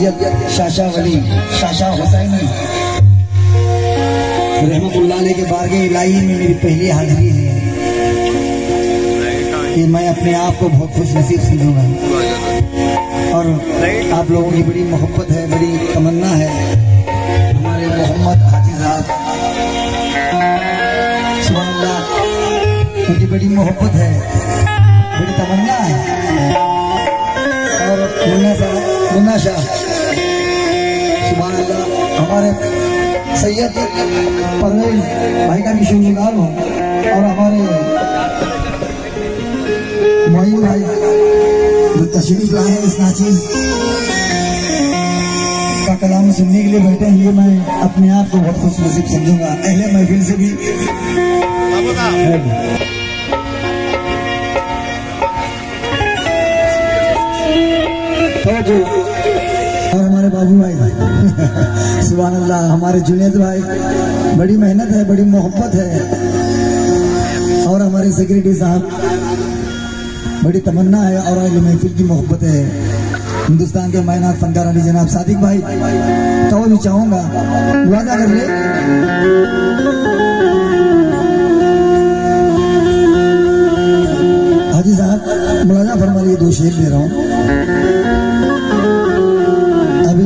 सैयद शाशा वली शाशा हुसैनी रहमतुल्लाह अलैह के बारगाह इलाही में मेरी पहली हाजिरी है कि मैं अपने आप को बहुत खुश नसीब समझूंगा और आप लोगों की बड़ी मोहब्बत है, बड़ी तमन्ना है। हमारे मोहम्मद हाजी साहब सुभान अल्लाह, उनकी बड़ी मोहब्बत है, बड़ी तमन्ना है। और मुन्ना शाह सुभान अल्लाह, हमारे सैयद परवेज भाई का भी शुक्रगुजार हूँ और हमारे मोइन भाई जो तशरीफ लाए इस नाचीज का कलाम सुनने के लिए बैठे हैं, ये मैं अपने आप को बहुत खुश नसीब समझूंगा। अहले महफिल से भी तो और हमारे बाबू भाई सुभान अल्लाह, हमारे जुनेद भाई, बड़ी मेहनत है, बड़ी मोहब्बत है। और हमारे सेक्रेटरी साहब, बड़ी तमन्ना है और अहले महफिल की मोहब्बत है। हिंदुस्तान के मायनात फनकार अली जनाब सादिक भाई, तो भी चाहूंगा वादा कर ले। हाजी साहब मुलाजा फरमा लिए, 2 शेर दे रहा हूँ। अभी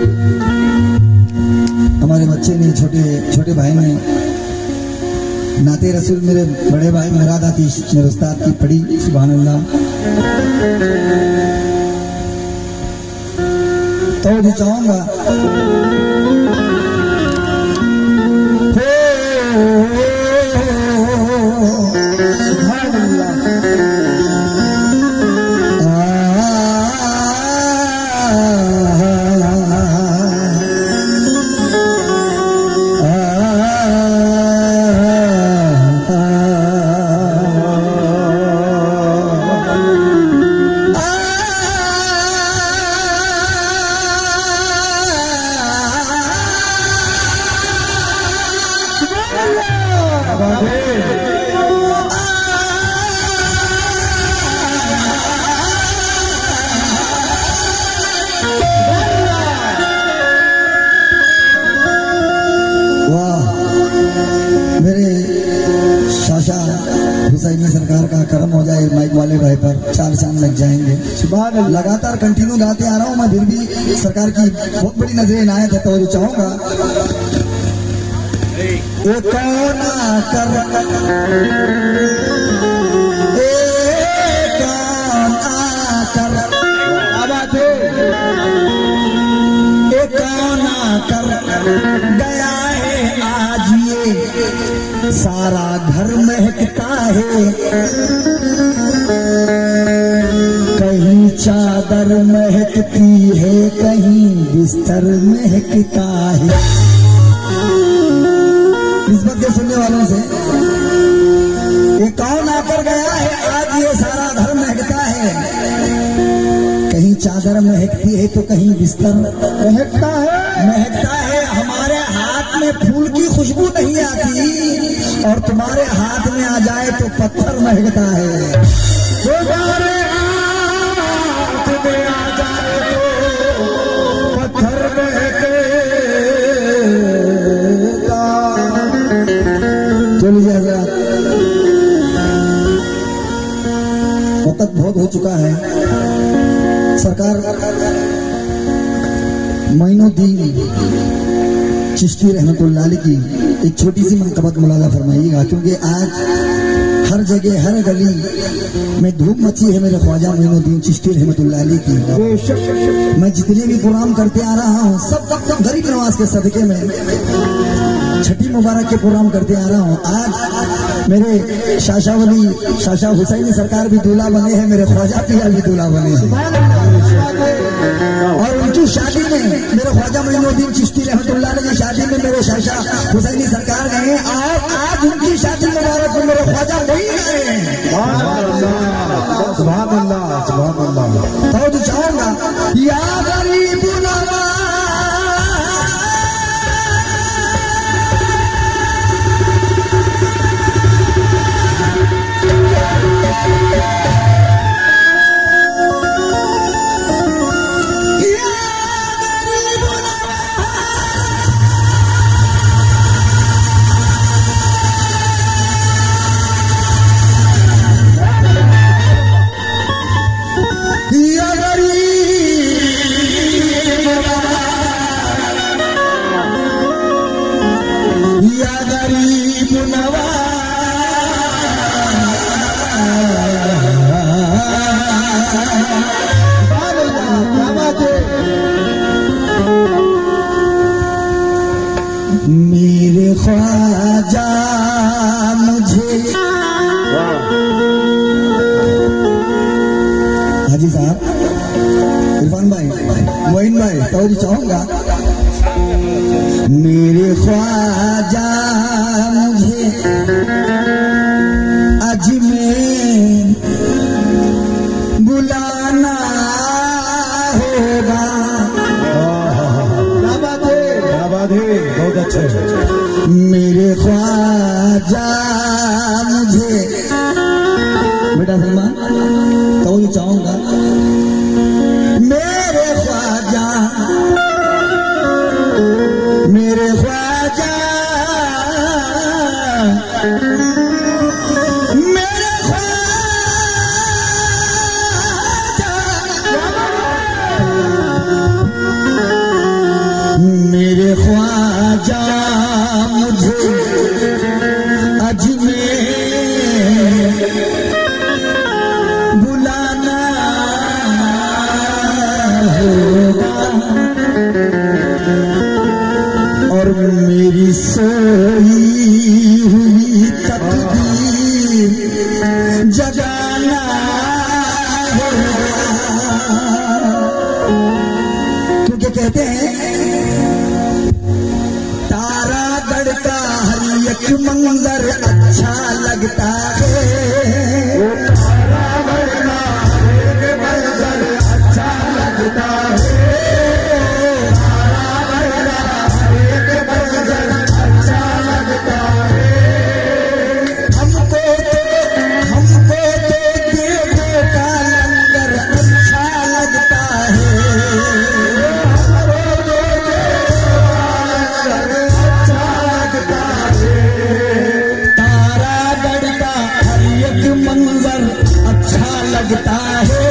हमारे बच्चे ने, छोटे भाई ने नाते रसूल मेरे बड़े भाई मुराद आतिश मेरे उस्ताद की पढ़ी, सुभान अल्लाह। तो भी चाहूंगा सुभान अल्लाह, हुसैनी सरकार का करम हो जाए, माइक वाले भाई पर 4 चांद लग जाएंगे। सुबह लगातार कंटिन्यू गाते आ रहा हूँ मैं, फिर भी सरकार की बहुत बड़ी नजर इनायत है। तो जो चाहूंगा वो कौन कर गया है आज ये सारा घर महकता है, कहीं चादर महकती है, कहीं बिस्तर महकता है। निस्बत के सुनने वालों से, ये कौन आकर गया है आज ये सारा घर महकता है, कहीं चादर महकती है तो कहीं बिस्तर महकता है। हमारे हाथ में फूल की खुशबू नहीं आती और तुम्हारे हाथ में आ जाए तो पत्थर महकता है। तुम्हारे हाथ में आ जाए तो पत्थर महकेगा। चलिए हज़रात, वक्त बहुत हो चुका है। सरकार मोइनुद्दीन चिश्ती रहमतुल्लाह अलैह की एक छोटी सी मनकबत मुलाजा फरमाइएगा, क्योंकि आज हर जगह हर गली में धूप मची है मेरे ख्वाजा मोइनुद्दीन चिश्ती रहमतुल्लाह अलैह की। मैं जितने भी प्रोग्राम करते आ रहा हूँ सब गरीब नवाज के सदके में छठी मुबारक के प्रोग्राम करते आ रहा हूँ। आज मेरे शाशा वली शाशा हुसैनी सरकार भी दूल्हा बने हैं, मेरे ख्वाजा पिया भी दूल्हा बने हैं। और उनकी शादी में मेरे ख्वाजा मोइनुद्दीन चिश्ती रहमतुल्लाह अलैह की शादी में मेरे शाशा हुसैनी सरकार गए और आज उनकी शादी मुबारक में मेरे ख्वाजा मोइन गए हैं। सुभान अल्लाह, सुभान अल्लाह। तो चाहूंगा या गरीब नवाज गरीब नवाज मेरे ख्वाजा मुझे हाजी साहब इरफान भाई मोइन भाई तो चाहूंगा मेरे ख्वाजा मुझे अजमेर बुलाना होगा। बहुत अच्छे मेरे ख्वाजा मुझे बेटा सलमान तो ये चाहूंगा मेरे ख्वाजा मेरे ख्वाजा मेरे ख्वाजा मेरे ख्वाजा मुझे अजमेर बुलाना होगा और मेरी सोई हुई तकदीर जगाना होगा। क्योंकि कहते हैं तारागढ़ का हर एक मंजर अच्छा लगता है। तारागढ़ का हर एक मंजर अच्छा लगता है। लगता है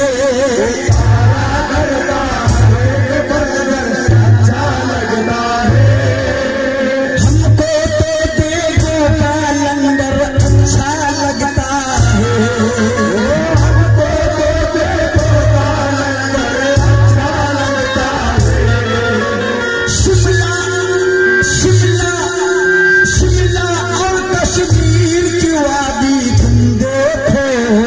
अच्छा लगता है हमको तो देखो का लंगर अच्छा लगता है हमको तो देखो का लंगर अच्छा लगता है। शिमला शिमला शिमला और कश्मीर की वादी तुम देखो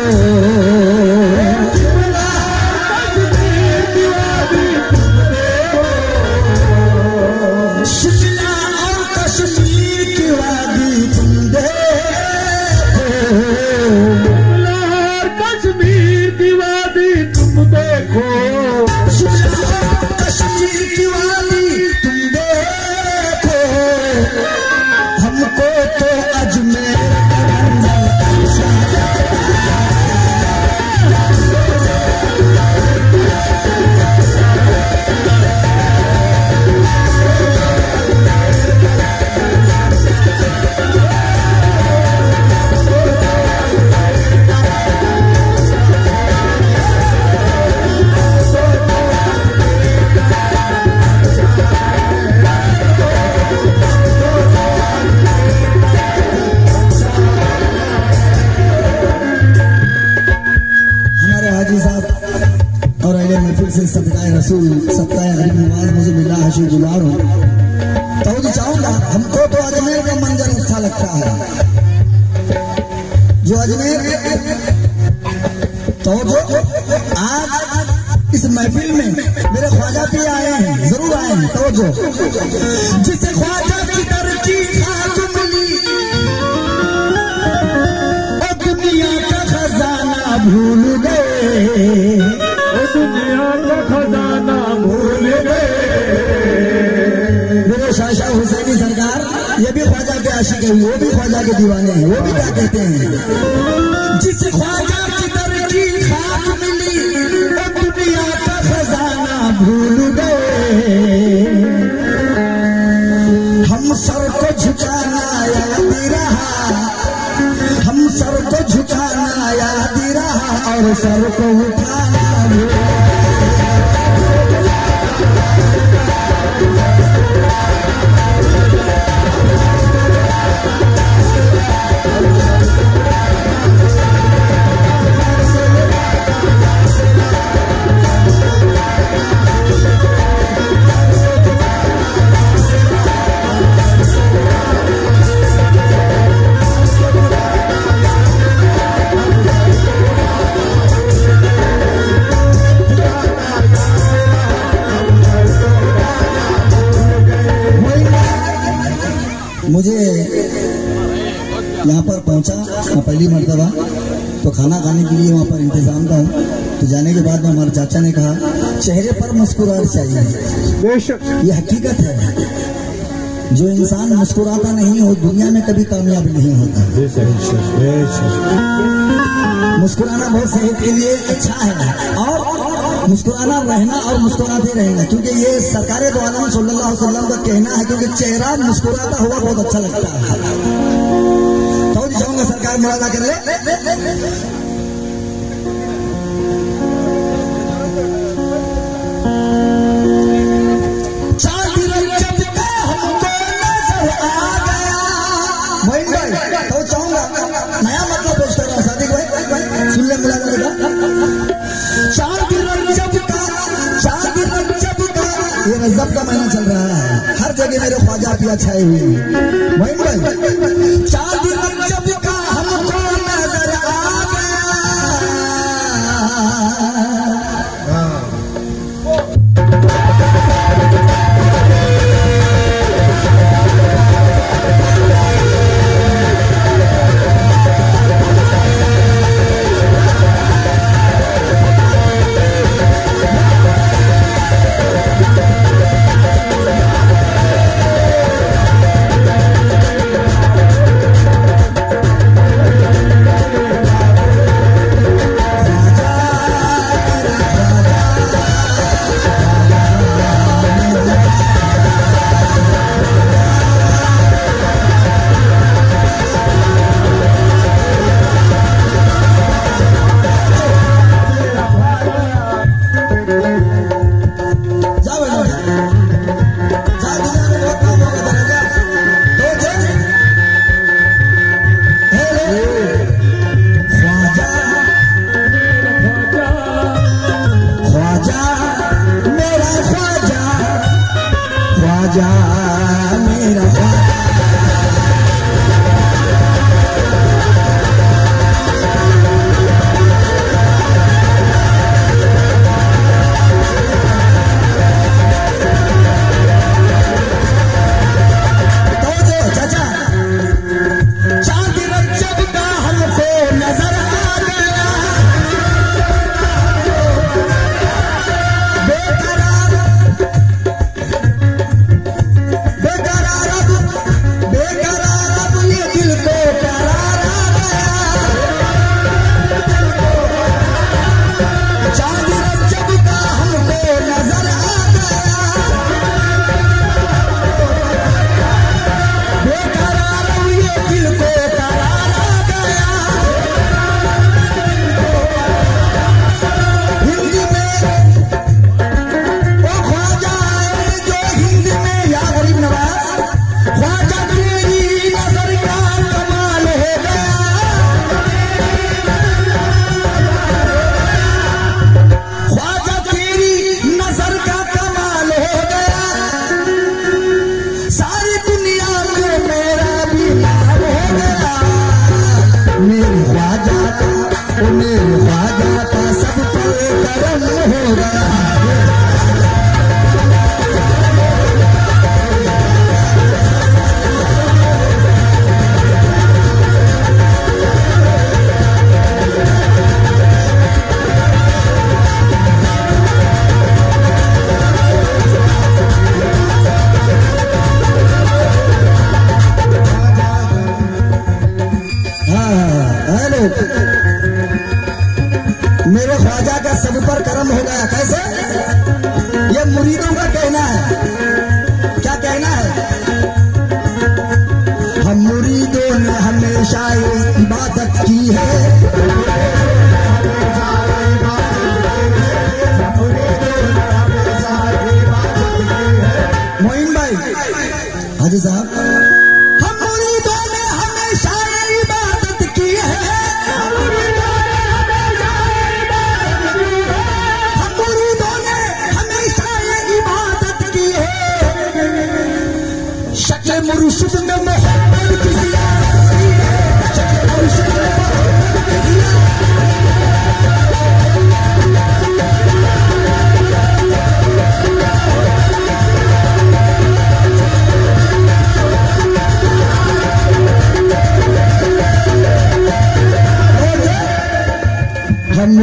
हमको तो अजमेर सदकाए रसूल सत्ताए हरी नवाज मुझे मिला हशी गुजार हूँ तो चाहूंगा हमको तो अजमेर का मंजर अच्छा लगता है जो अजमेर तो जो आज इस महफिल में मेरे ख्वाजा भी आए हैं जरूर आए हैं तो जो जिसे ख्वाजा की तरक्की खाक मिली और दुनिया का खजाना भूल गए दुनिया का खजाना भूल गए। मेरे शाह हुसैनी सरकार ये भी ख्वाजा के आशिक है वो भी ख्वाजा के दीवाने हैं वो भी क्या कहते हैं जिस ख्वाजा की तरक्की खाक मिली और दुनिया का खजाना भूल गए। हम सर को झुकाना याद रहा हम सर को झुकाना याद रहा और सर को उठाना मुझे यहाँ पर पहुँचा पहली मर्तबा, तो खाना खाने के लिए वहाँ पर इंतजाम था। तो जाने के बाद में हमारे चाचा ने कहा चेहरे पर मुस्कुराहट चाहिए। ये हकीकत है, जो इंसान मुस्कुराता नहीं हो दुनिया में कभी कामयाब नहीं होता। मुस्कुराना बहुत सेहत के लिए अच्छा है, और मुस्कुराना रहना और मुस्कुराते रहना, क्योंकि ये सरकार दो आलम सल्लल्लाहु अलैहि वसल्लम का कहना है, क्योंकि चेहरा मुस्कुराता हुआ बहुत अच्छा लगता है। तो चाहूंगा सरकार मुरादा कर ले। तो चाहूंगा नया मतलब पेश कर रहा हूँ सादिक भाई, सुन ले मुलाजा का ये रजब का महीना चल रहा है, हर जगह मेरे ख्वाजा पिया छाए हुए हैं। भाई चाँद रजब का हमको नजर आ गया। मेरे ख्वाजा का सब पर करम हो गया। कैसे? ये मुरीदों का कहना है। क्या कहना है? हम मुरीदों ने हमेशा ये इबादत की है, मोइन भाई हाजी साहब, हम मुरीदों ने हमेशा ये इबादत की है, हम मुरीदों ने हमेशा ये इबादत की है। शक्ल मुर्शिद में मोहब्बत की ज़ियादती है, शक्ल मुर्शिद में मोहब्बत की ज़ियादती है।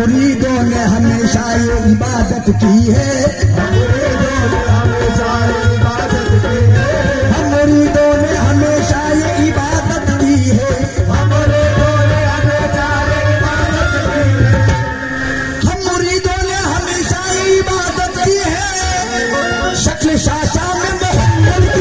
मुरीदों ने हमेशा ये इबादत की है, हम मुरीदों ने हमेशा ये इबादत की है, हम मुरीदों ने हमेशा ये इबादत की है, हम मुरीदों ने हमेशा ये इबादत की है, हम मुरीदों ने हमेशा ये इबादत की है। शक्ल शाशा में मोहम्मद की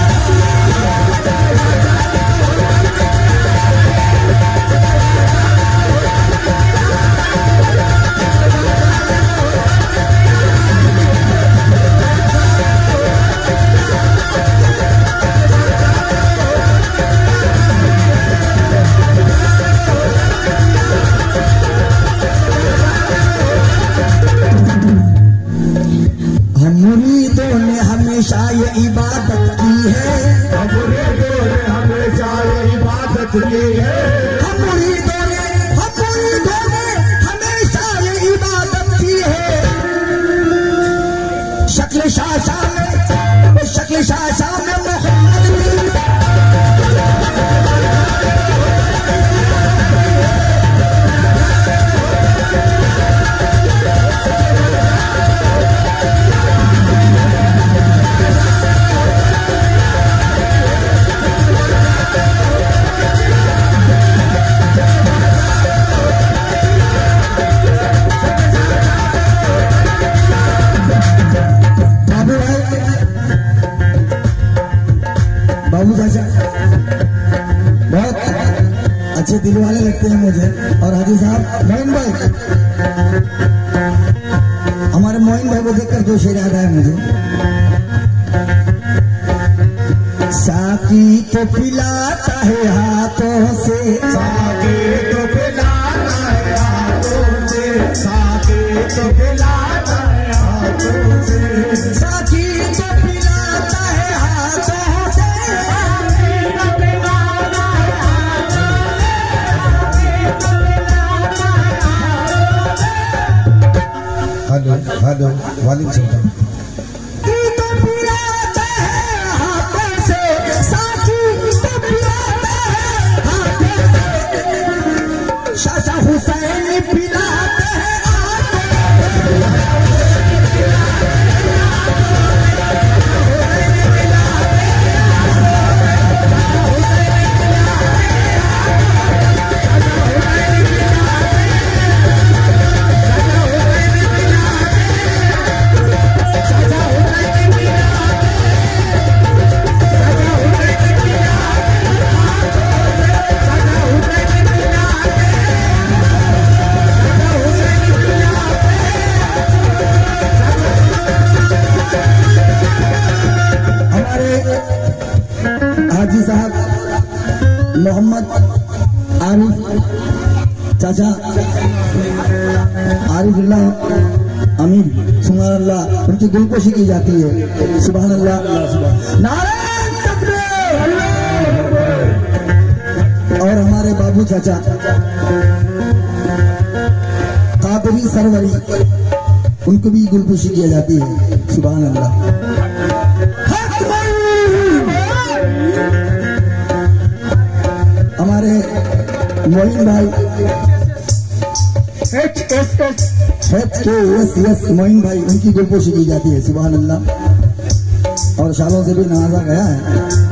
मुरीदों ने हमेशा ये इबादत की है, हम मुरीदों ने हमेशा ये इबादत की है, हम मुरीदों ने हमेशा ये इबादत की है। शक्ल शाशा में मोहम्मद बाबू चाचा बहुत अच्छे दिल वाले लगते हैं मुझे। और हाजी साहब मोइन भाई, हमारे मोइन भाई को देखकर दो शेर याद आया मुझे। साकी तो पिलाता है हाथों से, साकी तो पिलाता है हाथों से, साकी तो पिलाता है हाथों से, साकी तो पिलाता है हाथों से, हेलो हेलो वालेकुम सलाम। शाशा हुसैन पिलाते हैं हाजी साहब मोहम्मद आरिफ चाचा आरिफुल्लाह अमीर सुभान अल्लाह, उनकी दिलकोशी की जाती है। सुभान अल्लाह, नारे तकबीर। और हमारे बाबू चाचा कादरी सरवरी, उनको भी दिलकोशी की जाती है। सुभान अल्लाह। हमारे मोइन भाई मोइन भाई, उनकी दिलपोशी की जाती है। सुभान अल्लाह। और शालों से भी नवाजा गया है।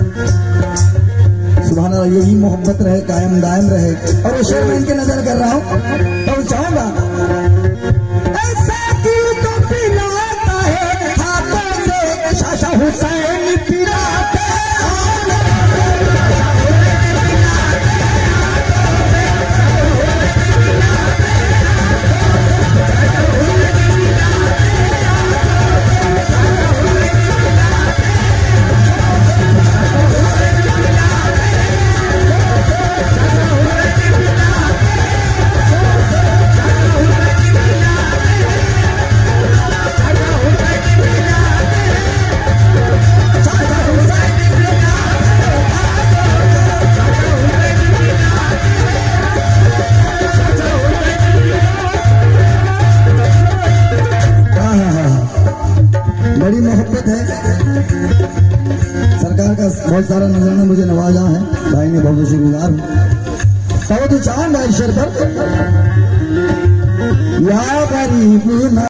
सुभान अल्लाह। यही मोहब्बत रहे, कायम दायम रहे। और वो शेर में इनके नजर कर रहा हूँ, पहुंचाऊंगा। ऐसा की तो पिलाता है हाथों से, शाशा हुसैन पिलाते बड़ी मोहब्बत है। सरकार का बहुत सारा नजराना मुझे नवाजा है, भाई ने बहुत शुक्रगुजार हूँ। तो चांद है शेर पर या गरीब